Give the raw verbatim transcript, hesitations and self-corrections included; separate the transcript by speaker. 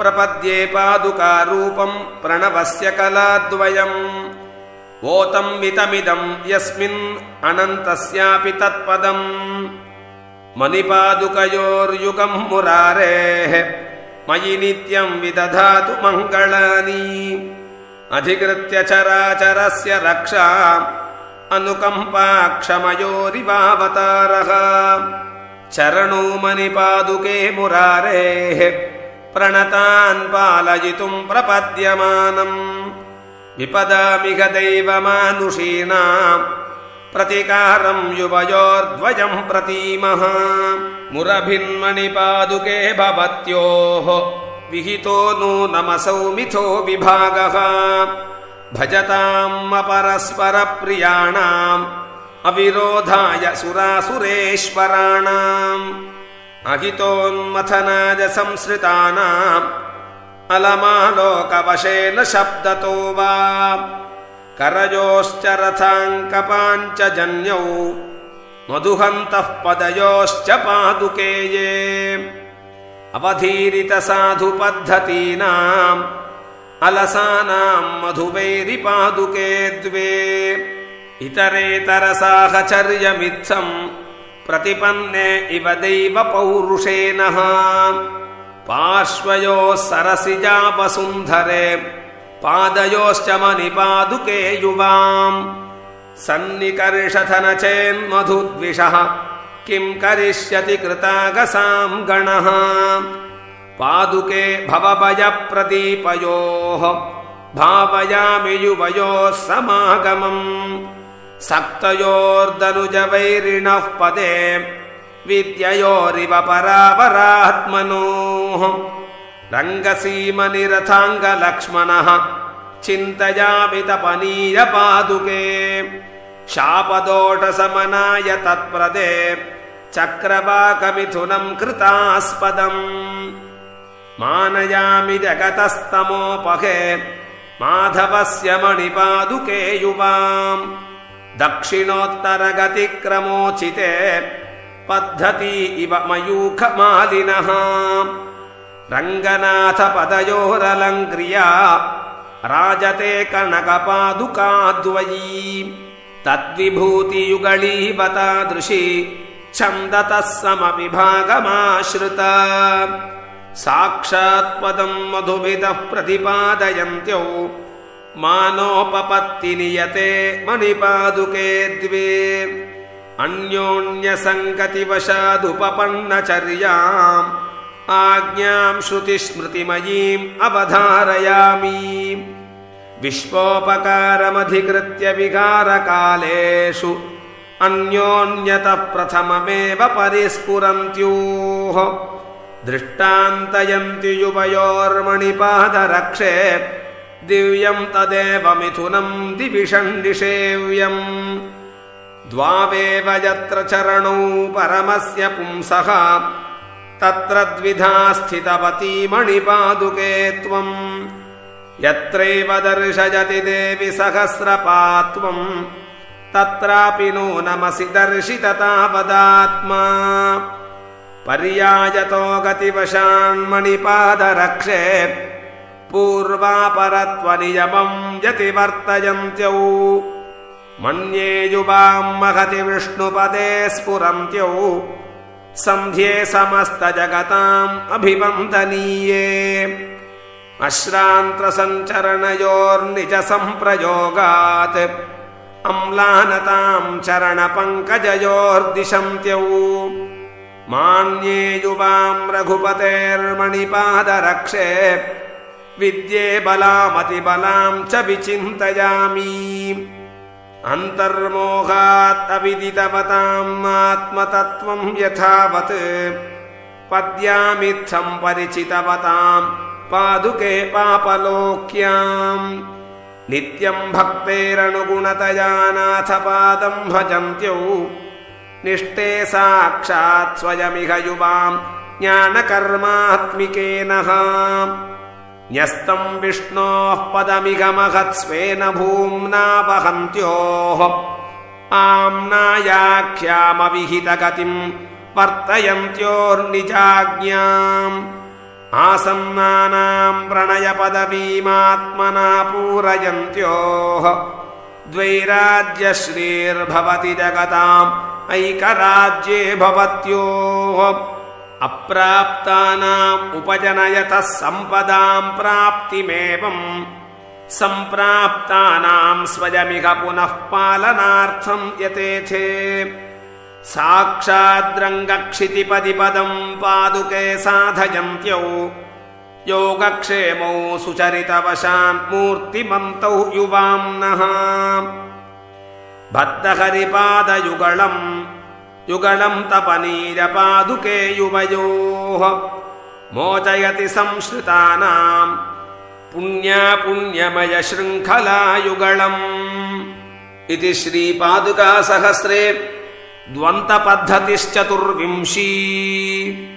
Speaker 1: प्रपद्ये पादुकारूपं प्रणवस्य कलाद्वयम् ओतं मितमिदं यस्मिन् अनन्तस्यापि तत्पदम् मणिपादुकयोर्युगं मुरारेः मयि नित्यं विदधातु मङ्गलानि अधिकृत्य चराचरस्य रक्षा अनुकम्पाक्षमयोरिवावतारः चरणो मणिपादुके मुरारेः प्रणतान् पालयितुं प्रपद्यमानम् विपदामिह दैवमानुषीणां प्रतिकारं युवयोर्द्वयं प्रतीमः मुरभिन्मणिपादुके भवत्योः विहितो नूनमसौ मिथो विभागः भजताम् अपरस्परप्रियाणाम् अविरोधाय सुरासुरेश्वराणाम् अहितोन्मथनाय संसृतानाम् अलमालोकवशेन शब्दतो वा करयोश्च रथाङ्कपाञ्च जन्यौ मधुहन्तः पदयोश्च पादुके ये अवधीरितसाधुपद्धतीनाम् अलसानां मधुवैरिपादुके द्वे इतरेतरसाहचर्यमित्थं प्रतिपन्ने इव दैव पौरुषेणः पार्श्वयोः सरसिजा वसुन्धरे पादयोश्च मणिपादुके युवाम् सन्निकर्षथन चेन्मधुद्विषः किं करिष्यति कृतागसां गणः पादुके भवभयप्रदीपयोः भावयामि युवयोः समागमम् सक्तयोर्दनुजवैरिणः पदे विद्ययोरिव परावरात्मनोः रङ्गसीमनिरथाङ्गलक्ष्मणः चिन्तयामि तपनीय पादुके शापदोषशमनाय तत्प्रदे चक्रवाकमिथुनं कृतास्पदम् मानयामि जगतस्तमोपहे माधवस्य मणिपादुके युवाम् दक्षिणोत्तरगतिक्रमोचिते पद्धति इव मयूखमालिनः रङ्गनाथपदयोरलङ्क्रिया राजते कनकपादुकाद्वयी तद्विभूतियुगळीव तादृशी छन्दतः समविभागमाश्रिता साक्षात्पदं मधुभिदः प्रतिपादयन्त्यो मानोपपत्तिनियते मणिपादुके द्वे अन्योन्यसङ्गतिवशादुपपन्नचर्याम् आज्ञां श्रुतिस्मृतिमयीम् अवधारयामि विश्वोपकारमधिकृत्य विकारकालेषु अन्योन्यतः प्रथममेव परिस्फुरन्त्योः दृष्टान्तयन्ति युवयोर्मणिपादरक्षे दिव्यं तदेव मिथुनं दिविषन्निषेव्यम् द्वावेव यत्र चरणौ परमस्य पुंसः तत्र द्विधा स्थितवती मणिपादुके त्वम् यत्रैव दर्शयति देवि सहस्रपात्वम् तत्रापि नूनमसि दर्शित तावदात्मा पर्यायतो गतिवशान्मणिपादरक्षे पूर्वापरत्वनियमं यतिवर्तयन्त्यौ मन्ये युवां महति विष्णुपदे स्फुरन्त्यौ सन्ध्ये समस्तजगताम् अभिवन्दनीये अश्रान्त्रसञ्चरणयोर्निजसम्प्रयोगात् अम्लानतां चरणपङ्कजयोर्दिशन्त्यौ मान्ये युवां रघुपतेर्मणिपादरक्षे विद्ये बलामतिबलां च विचिन्तयामि अन्तर्मोहात् अविदितवताम् आत्मतत्त्वं यथावत् पद्यामित्थं परिचितवतां पादुके पापलोक्याम् नित्यं भक्तेरनुगुणतया नाथपादं भजन्त्यौ निष्ठे साक्षात् स्वयमिह युवां ज्ञानकर्मात्मिकेनः न्यस्तं विष्णोः पदमिह महत्स्वेन भूम्ना वहन्त्योः आम्नायाख्यामविहितगतिं वर्तयन्त्योर्निजाज्ञाम् आसन्नानां प्रणयपदवीमात्मना पूरयन्त्योः द्वैराज्यश्रीर्भवति जगताम् ऐकराज्ये भवत्योः अप्राप्तानाम् उपजनयतः सम्पदां प्राप्तिमेवम् सम्प्राप्तानां स्वयमिह पुनः पालनार्थं यतेथे साक्षाद्रङ्गक्षितिपदिपदं पादुके साधयन्त्यौ योगक्षेमौ सुचरितवशान् मूर्तिमन्तौ युवाम्नः बद्धहरिपादयुगळम् युगळम् तपनीरपादुके युवयोः मोचयति संश्रितानाम् पुण्या पुण्यमय शृङ्खला युगळम् इति श्रीपादुकासहस्रे द्वन्द्वपद्धतिश्चतुर्विंशी।